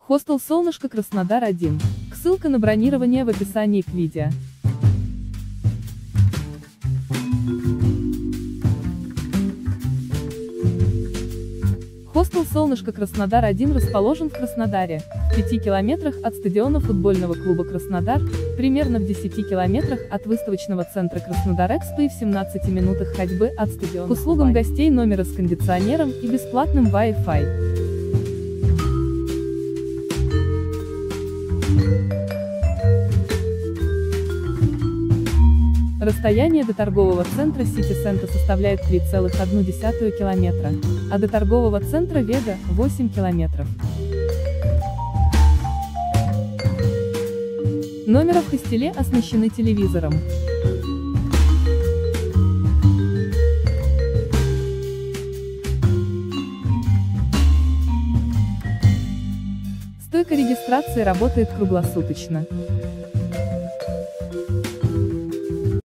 Хостел «Солнышко» Краснодар-1. Ссылка на бронирование в описании к видео. Хостел «Солнышко» Краснодар-1 расположен в Краснодаре, в 5 километрах от стадиона футбольного клуба «Краснодар», примерно в 10 километрах от выставочного центра «Краснодар-Экспо» и в 17 минутах ходьбы от стадиона. К услугам гостей номера с кондиционером и бесплатным Wi-Fi. Расстояние до торгового центра Сити-Центр составляет 3,1 километра, а до торгового центра Вега – 8 километров. Номера в хостеле оснащены телевизором. Стойка регистрации работает круглосуточно.